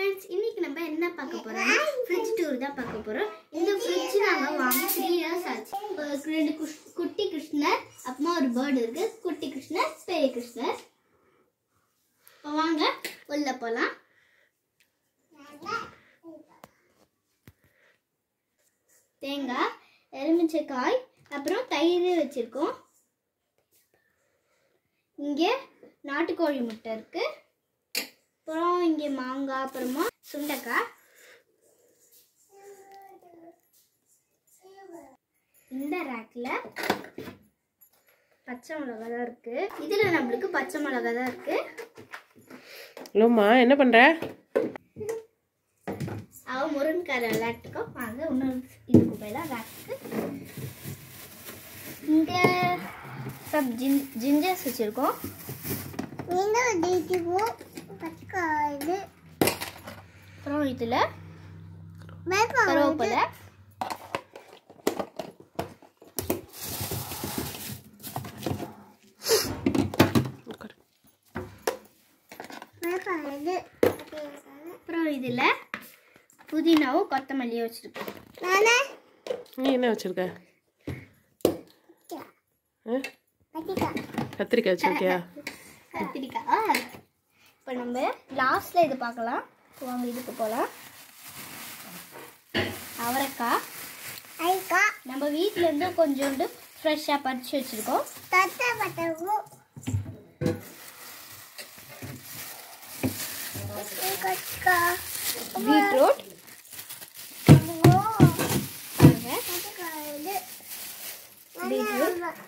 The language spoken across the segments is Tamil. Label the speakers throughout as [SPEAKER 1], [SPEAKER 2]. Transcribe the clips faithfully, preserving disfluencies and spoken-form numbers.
[SPEAKER 1] friends, இன்னைக்கு நம்ம என்ன பார்க்க போறோம்னா ஃப்ரிட்ஜ் டூர் தான் பார்க்க போறோம். இந்த ஃப்ரிட்ஜ் நாங்க வாங்கி three years ஆச்சு. ரெண்டு குட்டி கிருஷ்ணர், அப்புறமா ஒரு பேர்ட் இருக்கு. குட்டி கிருஷ்ணர், பெரிய கிருஷ்ணர். வாங்க உள்ள போலாம். தேங்காய், எலுமிச்சைக்காய், அப்புறம் தயிர் வச்சிருக்கோம். இங்கே நாட்டுக்கோழி முட்டை இருக்கு. அப்புறம் இங்கே மாங்காய், அப்புறமா சுண்டைக்காய். இந்த ரேக்ல பச்சை மிளகாய் தான் இருக்கு. இதுல நம்மளுக்கு பச்சை மிளகாய் தான் இருக்கு.
[SPEAKER 2] லோமா என்ன பண்ற?
[SPEAKER 1] அவ முருங்கைக்காய் விளையாட்டுக்கோ. வாங்க இன்னொரு இதுக்கு போயிடலாம் ரேக்கு. இங்க சப் ஜின் ஜிஞ்சர்ஸ் வச்சிருக்கோம். அப்புறம் இதுல கருவேப்பிலை, அப்புறம் இதுல புதினாவும் கொத்தமல்லியும் வச்சிருக்கோம்.
[SPEAKER 2] நீ என்ன வச்சிருக்க? கத்திரிக்காய் வச்சிருக்கியா?
[SPEAKER 1] கத்திரிக்காய். இப்போ நம்ம லாஸ்ட்ல இது பார்க்கலாம். வாங்க இதுக்கு போகலாம். அவரைக்காய் ஐக்காய் நம்ம வீட்டில இருந்து கொஞ்சோண்டு ஃப்ரெஷ்ஷாக பறிச்சு வச்சிருக்கோம். பீட்ரூட், பீட்ரூட்,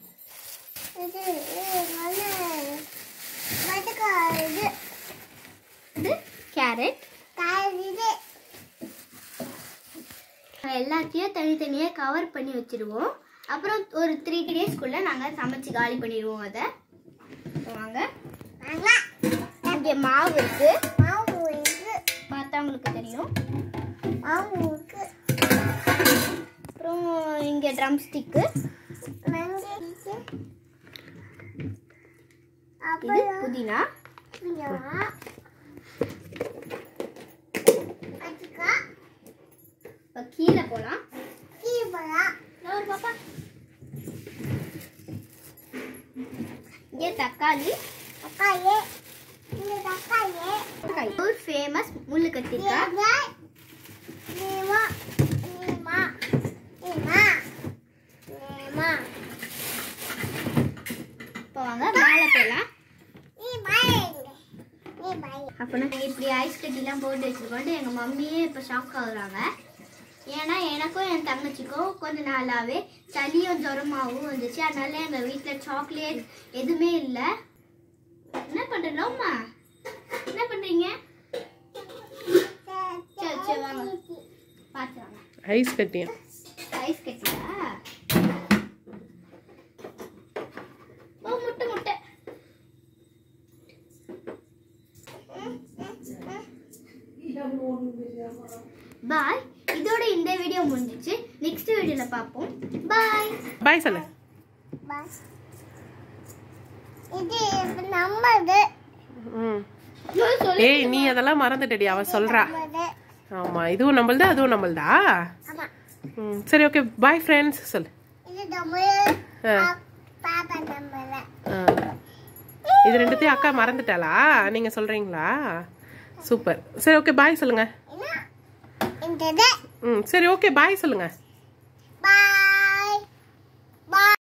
[SPEAKER 1] இது கேரட். எல்லாத்தையும் தனித்தனியாக கவர் பண்ணி வச்சிருவோம். அப்புறம் ஒரு த்ரீ டேஸ்க்குள்ள நாங்கள் சமைச்சு காலி பண்ணிடுவோம். அதை வாங்க. இங்கே மாவு இருக்கு, பார்த்தா உங்களுக்கு தெரியும். அப்புறம் இங்கே ட்ரம் ஸ்டிக்கு, இது புதினா, கீழே போலாம். பாப்பா இங்கே தக்காளி, ஒரு ஃபேமஸ் முள்ளு கத்திரிக்காய். இப்போ வாங்க மேலே போகலாம். அப்போ நாங்கள் இப்படி ஐஸ் கட்டிலாம் போட்டு வச்சுருக்கோன்ட்டு எங்கள் மம்மியே இப்போ ஷாக் ஆகுறாங்க. ஏன்னா எனக்கும் என் தங்கச்சிக்கும் கொஞ்ச நாளாகவே சளியும் ஜுரமாகவும் வந்துச்சு. அதனால எங்கள் வீட்டில் சாக்லேட் எதுவுமே இல்லை. என்ன பண்ணுறோம்மா? என்ன பண்ணுறீங்க? சரி சரி வாங்க பார்த்து வாங்க.
[SPEAKER 2] ஐஸ் கட்டியா?
[SPEAKER 1] ஐஸ் கட்டியா? ஓ முட்டை முட்டை. பாய். இதோட இந்த வீடியோ முடிஞ்சிச்சு. நெக்ஸ்ட் வீடியோல பார்ப்போம். பாய்.
[SPEAKER 2] பாய் சொல்லு.
[SPEAKER 1] பாய். இது நம்மது.
[SPEAKER 2] ம். ஏய் நீ அதெல்லாம் மறந்துட்டடி. அவ சொல்றா. ஆமா இதுவும் நம்மள்தா அதுவும் நம்மள்தா. ஆமா. ம் சரி ஓகே பாய் ஃப்ரெண்ட்ஸ் சொல்லு. இது நம்ம பாப்பா நம்மள. இது ரெண்டுத்தையும் அக்கா மறந்துட்டாளா? நீங்க சொல்றீங்களா? சூப்பர். சரி ஓகே பாய் சொல்லுங்க. ம் சரி ஓகே பாய் சொல்லுங்க.